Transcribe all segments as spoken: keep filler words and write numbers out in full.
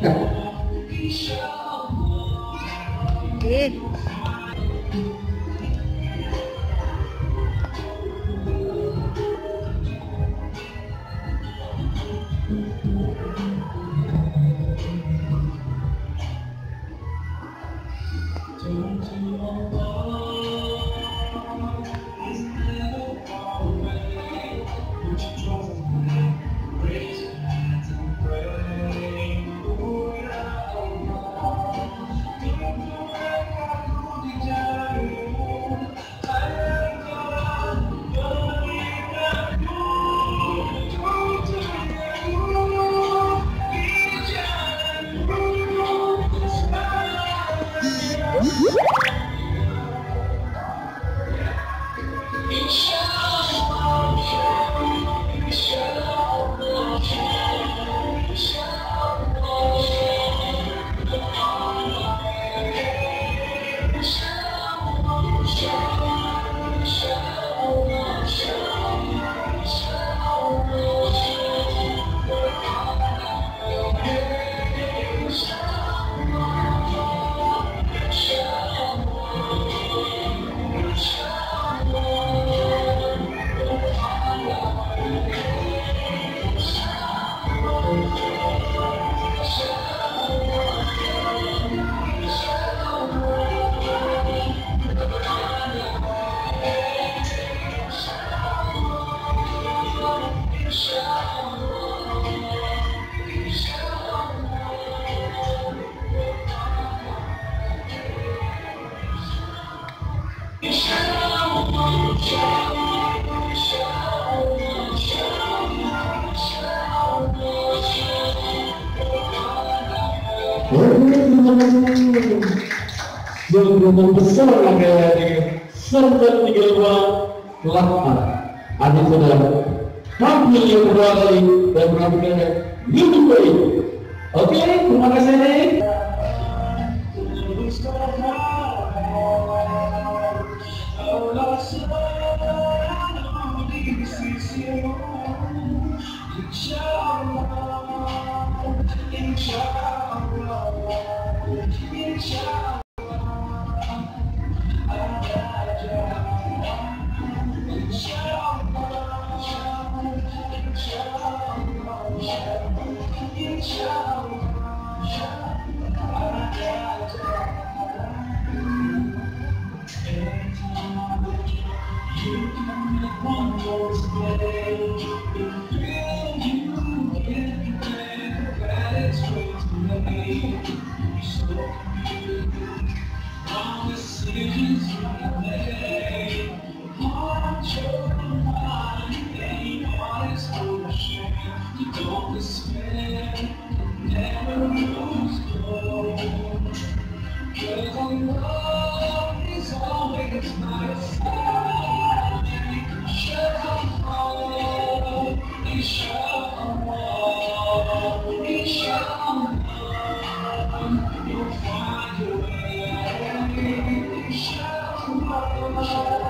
Okay. Yang besar lagi serta tiga dua delapan. Ada sudah tampil yang kedua kali dan menampilkan YouTube ini. Oke, terima kasih. You'll find your way.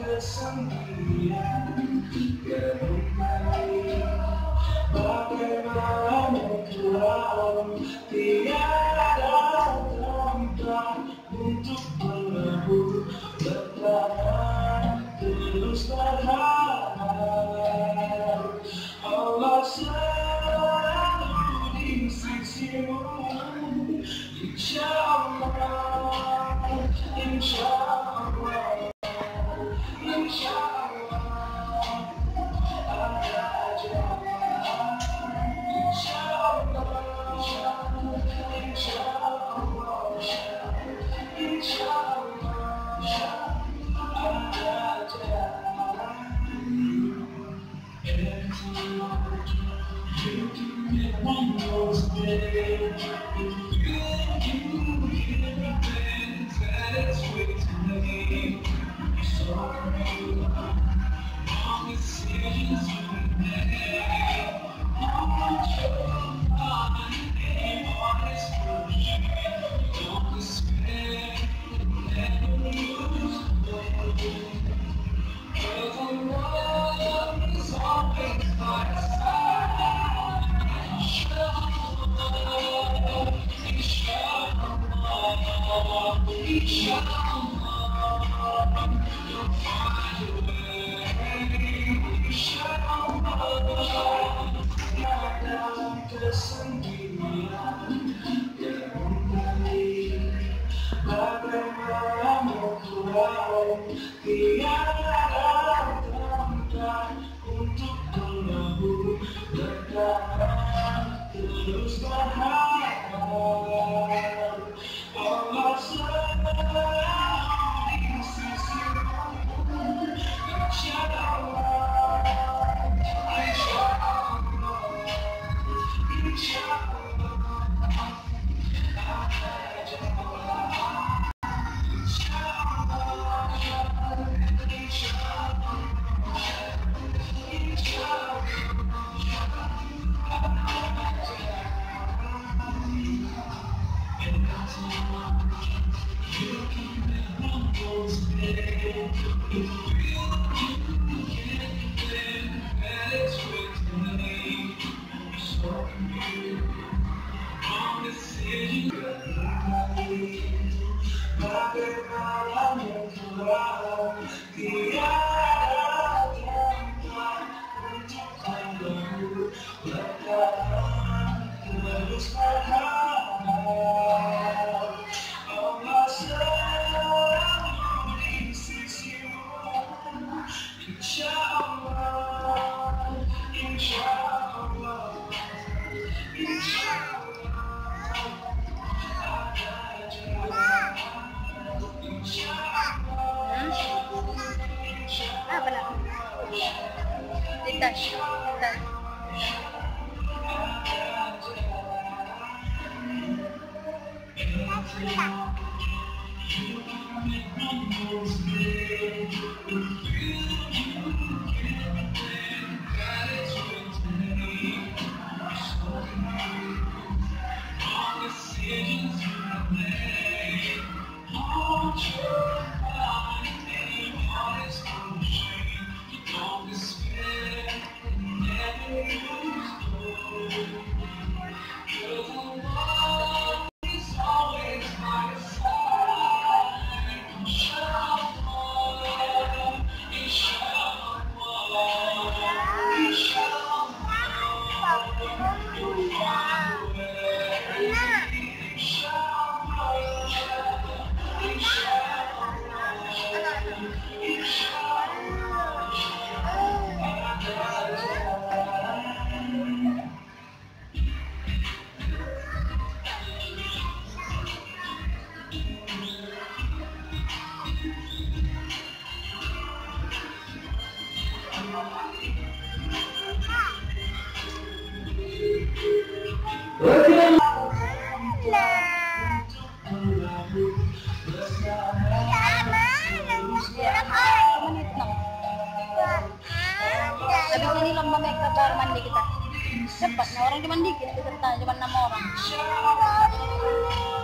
kesendirian kembali. Bagaimana pulang, tiada tempat untuk berlabuh, bertahan terus berharap. Allah selalu di sisimu, insya Allah, insya Allah, insya Allah ada jalan. Insya Allah, insya Allah, insya Allah ada jalan. You can get one more day. You can get a bed that is waiting me. So you all the decisions you made. How much your mind and honest version. Don't despair, never lose hope. Cause the love is always by your side. Inshallah, inshallah, inshallah, you'll find a way. Inshallah, dalam kesendirian kembali. Bagaimana pulang, tiada tempat untuk berlabuh, bertahan terus berharap. Allah selalu di sisimu, insya Allah, insya Allah, insya Allah ada jalan. Insya Allah, insya Allah, insya bagaimana pulang, tiada tempat untuk berlabuh, bertahan terus berharap. Allah selalu di sisimu, insya Allah, insya Allah, insya Allah ada jalan. Insya Allah, insya Allah, Lintas, lintas. Habis ini lomba makeup baru mandi kita. Cepat, nah orang cuma dikit, kita cuma enam orang.